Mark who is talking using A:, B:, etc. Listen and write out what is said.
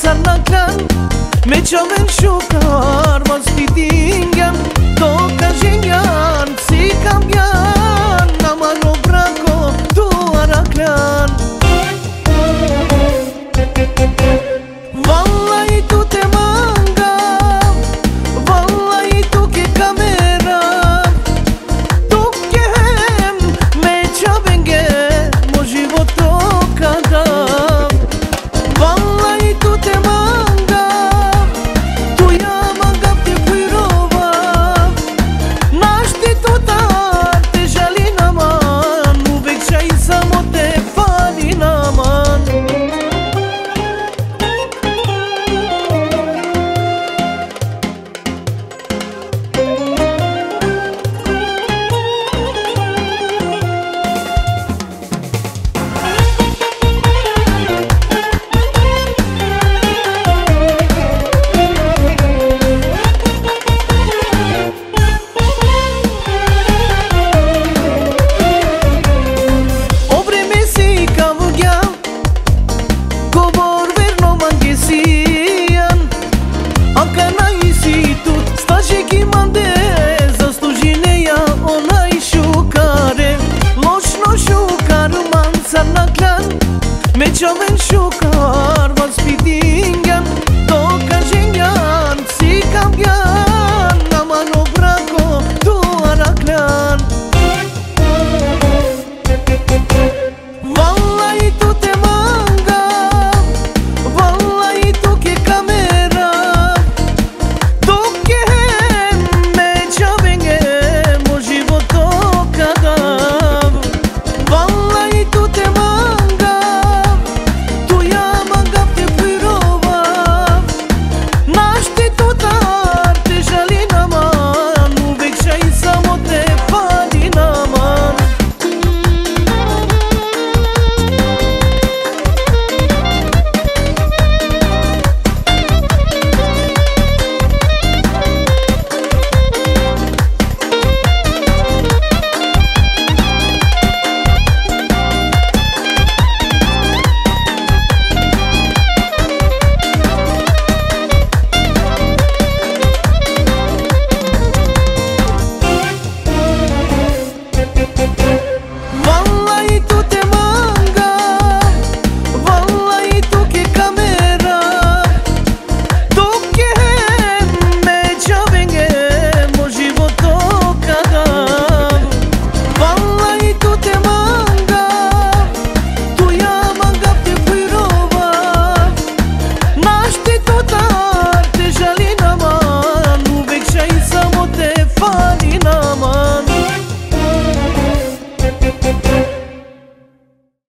A: na klan me qaven shukar mas pitingjan to ka zhenjan si kam jan na mano brako tu araklan Wallahi tu te manga Wallahi tu ke kamera tu ke hem me qavenge mo životo kada Wallahi tu te manga tu ja manga te kuirova našti tu tar te žali naman uvek čaj samo te fali naman Me qaven shukar mas pitin